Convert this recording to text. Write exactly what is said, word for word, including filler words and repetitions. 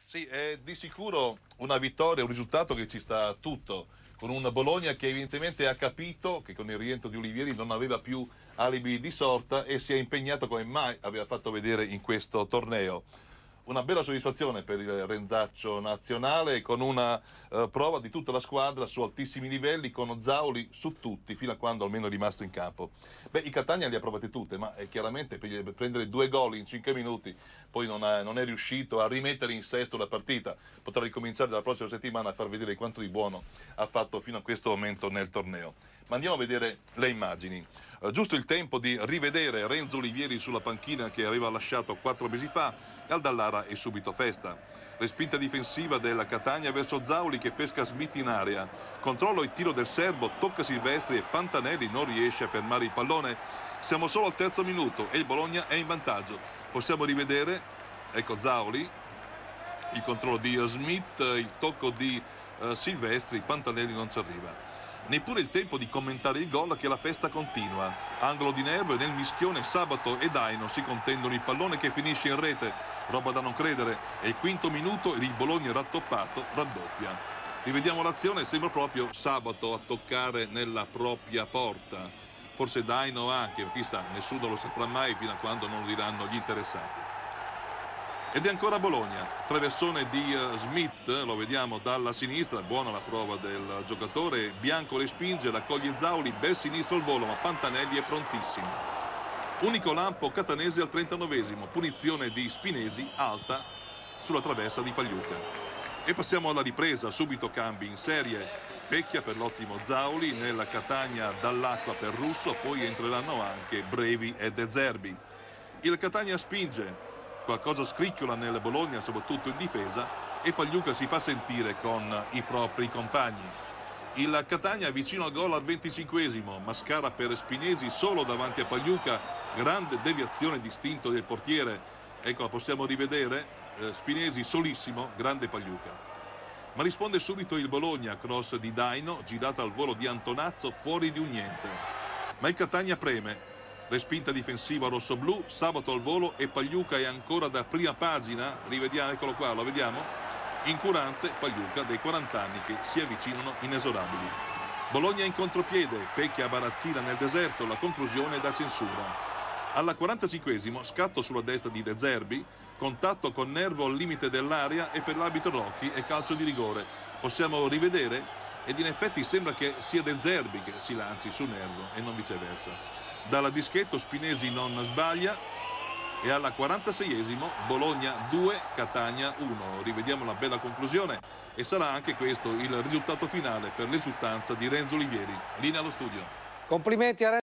Sì, è di sicuro una vittoria, un risultato che ci sta tutto, con un Bologna che evidentemente ha capito che con il rientro di Olivieri non aveva più alibi di sorta e si è impegnato come mai aveva fatto vedere in questo torneo. Una bella soddisfazione per il Renzaccio nazionale, con una eh, prova di tutta la squadra su altissimi livelli, con Zauli su tutti, fino a quando almeno è rimasto in campo. Beh, i Catania li ha provate tutte, ma eh, chiaramente per, per prendere due gol in cinque minuti poi non, ha, non è riuscito a rimettere in sesto la partita. Potrà ricominciare dalla prossima settimana a far vedere quanto di buono ha fatto fino a questo momento nel torneo. Ma andiamo a vedere le immagini. Uh, giusto il tempo di rivedere Renzo Olivieri sulla panchina che aveva lasciato quattro mesi fa, e al Dallara è subito festa. Respinta difensiva della Catania verso Zauli che pesca Smith in area. Controllo e tiro del serbo, tocca Silvestri e Pantanelli non riesce a fermare il pallone. Siamo solo al terzo minuto e il Bologna è in vantaggio. Possiamo rivedere, ecco Zauli, il controllo di Smith, il tocco di uh, Silvestri, Pantanelli non ci arriva. Neppure il tempo di commentare il gol che la festa continua. Angolo di nervo e nel mischione Sabato e Daino si contendono il pallone che finisce in rete. Roba da non credere. È il quinto minuto ed il Bologna rattoppato raddoppia. Rivediamo l'azione, sembra proprio Sabato a toccare nella propria porta. Forse Daino anche, chissà, nessuno lo saprà mai fino a quando non lo diranno gli interessati. Ed è ancora Bologna, traversone di uh, Smith, lo vediamo dalla sinistra, buona la prova del giocatore, Bianco le spinge, raccoglie Zauli, bel sinistro al volo, ma Pantanelli è prontissimo. Unico lampo catanese al trentanovesimo, punizione di Spinesi, alta, sulla traversa di Pagliuca. E passiamo alla ripresa, subito cambi in serie, Pecchia per l'ottimo Zauli, nella Catania dall'acqua per Russo, poi entreranno anche Brevi e De Zerbi. Il Catania spinge, qualcosa scricchiola nel Bologna, soprattutto in difesa, e Pagliuca si fa sentire con i propri compagni. Il Catania vicino al gol al venticinquesimo, Mascara per Spinesi solo davanti a Pagliuca, grande deviazione distinto del portiere. Ecco, la possiamo rivedere, eh, Spinesi solissimo, grande Pagliuca. Ma risponde subito il Bologna, cross di Daino, girata al volo di Antonazzo, fuori di un niente. Ma il Catania preme. Respinta difensiva rossoblù, Sabato al volo e Pagliuca è ancora da prima pagina, rivediamo, eccolo qua, lo vediamo, incurante Pagliuca dei quaranta anni che si avvicinano inesorabili. Bologna in contropiede, Pecchia a Barazzina nel deserto, la conclusione è da censura. Alla quarantacinquesimo scatto sulla destra di De Zerbi, contatto con Nervo al limite dell'area e per l'arbitro Rocchi è calcio di rigore. Possiamo rivedere ed in effetti sembra che sia De Zerbi che si lanci su Nervo e non viceversa. Dalla dischetto Spinesi non sbaglia e alla quarantaseiesimo Bologna due, Catania uno. Rivediamo la bella conclusione e sarà anche questo il risultato finale per l'esultanza di Renzo Olivieri. Linea allo studio. Complimenti a Renzo.